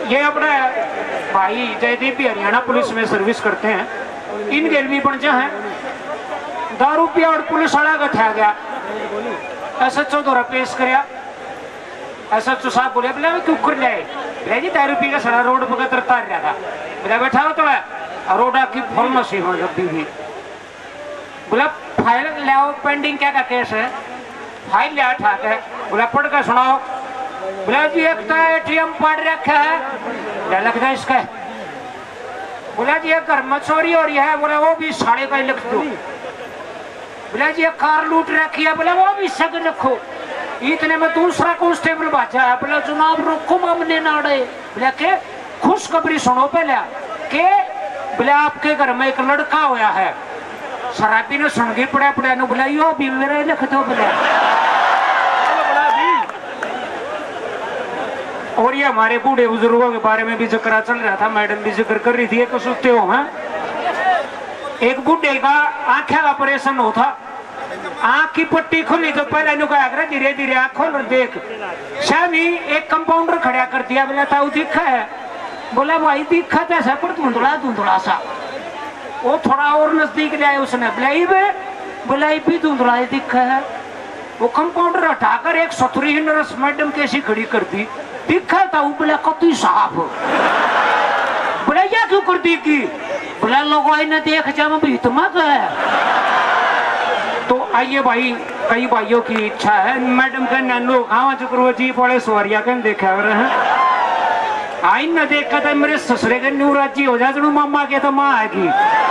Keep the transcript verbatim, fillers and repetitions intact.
ये अपने भाई जयदीप भी हरियाणा पुलिस में सर्विस करते हैं। इन गेल भी बन जा है दारू पिया और पुलिस वाला का था गया एस एच ओ द्वारा पेश कराया। एस एच ओ साहब बोले बोले क्यों कर ले बोले जी दारू पी का सड़ा रोड पर तरतार रहा था बोले बैठा हो तो रोड की फुल नसीब हो जब भी बोला फाइल ले आओ पेंडिंग क्या का केस है फाइल ले ठाक है बोला पढ़ कर सुनाओ बोला जी एक तो एटीएम पढ़ रखा है क्या लगता है इसका बोला जी एक घर में चोरी हो रही है बोला वो भी साढ़े का ही लिख दो बोला जी एक कार लूट रखी है बोला वो भी सग रखो। इतने में दूसरा कांस्टेबल बाजा है बोला जनाब रोको मामने नाड़े बोला के खुशखबरी सुनो पहले के बोले आपके घर में एक लड़का होया है शराबी ने सुन गई पड़ा पड़ा नु बोला यो भी मेरे लिख दो बोला। और ये हमारे बूढ़े बुजुर्गों के बारे में भी जिक्र चल रहा था मैडम भी जिक्र कर रही थी एक सोचते हो मैं एक बूढ़े का आंखें का ऑपरेशन होता आंख की पट्टी खुली तो पहले नु कहा धीरे धीरे आंख खोल और देख शामी एक कंपाउंडर खड़ा कर दिया बोला था वो दिखा है बोला भाई दिखा था ऐसा पर धुंधला धुंधला सा वो थोड़ा और नजदीक ले आया उसने बुलाई में बुलाई भी धुंधला दिखा है वो कंपाउंडर हटाकर एक सतुरी नर्स मैडम कैसी खड़ी कर दी दिखा था वो बोला कतई साहब बोला या क्यों कर दी की बोला लोगों ने देख जा मैं भी मत है। तो आइए भाई कई भाइयों की इच्छा है मैडम का नैनो खावा चुकर जी पड़े सोरिया कन देखा आई न देखा था मेरे ससुरे के न्यू राजी हो जा मामा के तो माँ आएगी